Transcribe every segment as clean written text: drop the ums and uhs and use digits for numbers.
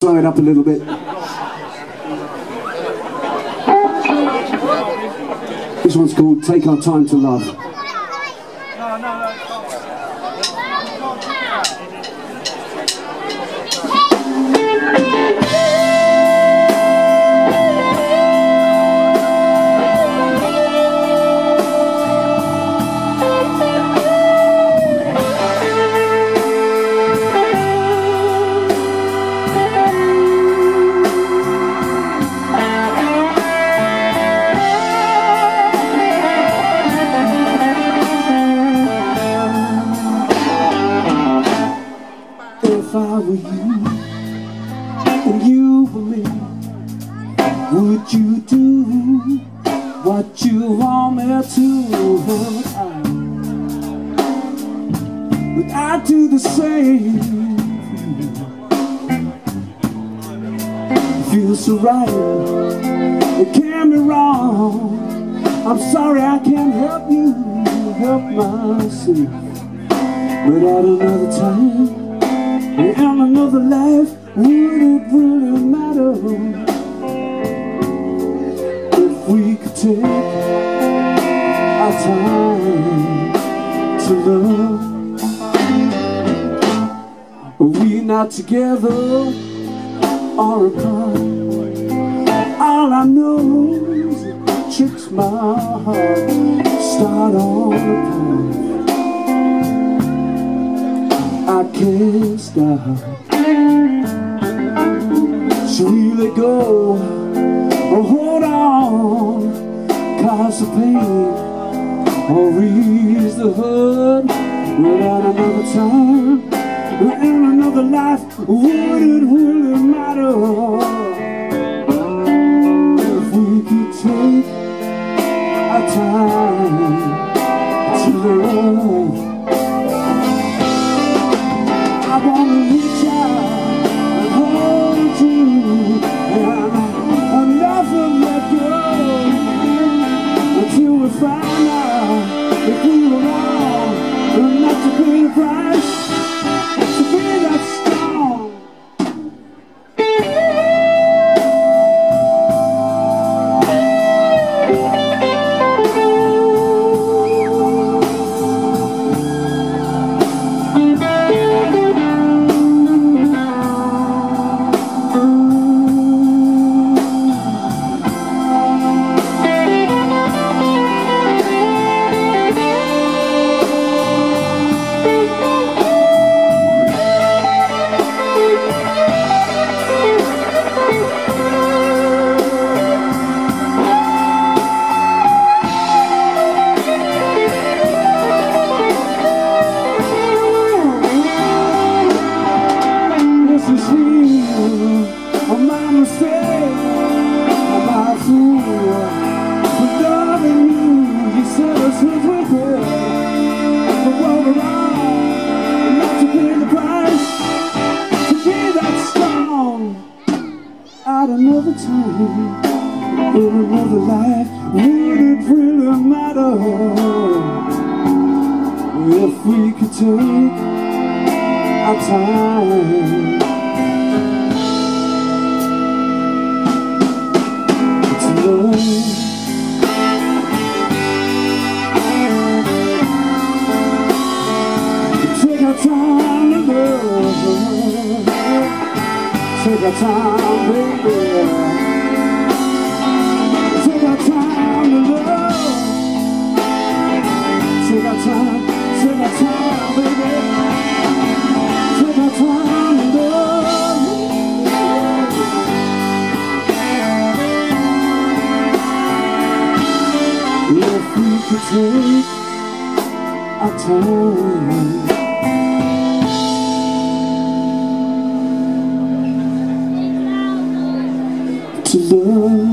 slow it up a little bit. This one's called Take Our Time to Love. If I were you, and you were me, would you do what you want me to? Would I do the same for you? Feels so right, it can't be wrong. I'm sorry I can't help you, help myself. But at another time, in another life, would it really matter if we could take our time to love? Are we not together or apart? All I know is it tricks my heart. Start on a path I can't stop. Should we let go or hold on, cause the pain or ease the hurt? But at another time, in another life, would it really matter if we could take our time to love? I wanna reach out and hold you, and never let go until we find out if we were wrong, and not to pay the price to be that strong. At another time, in another life, would it really matter if we could take our time to love? Take our time to love. Take our time, baby. Take our time to love. Take our time, baby. Take our time to love. If we could take our time to love.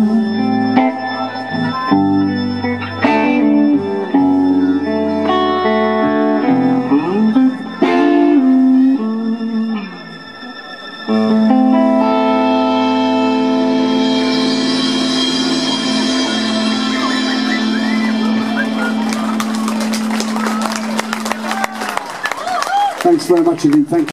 Thanks very much indeed. Thank you.